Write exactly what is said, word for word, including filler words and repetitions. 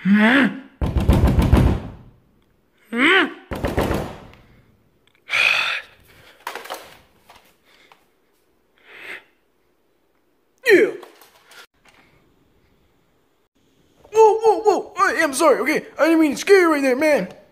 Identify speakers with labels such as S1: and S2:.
S1: Hmm? Hmm? Yeah. Whoa, whoa, whoa. I am sorry, okay? I didn't mean to scare you right there, man.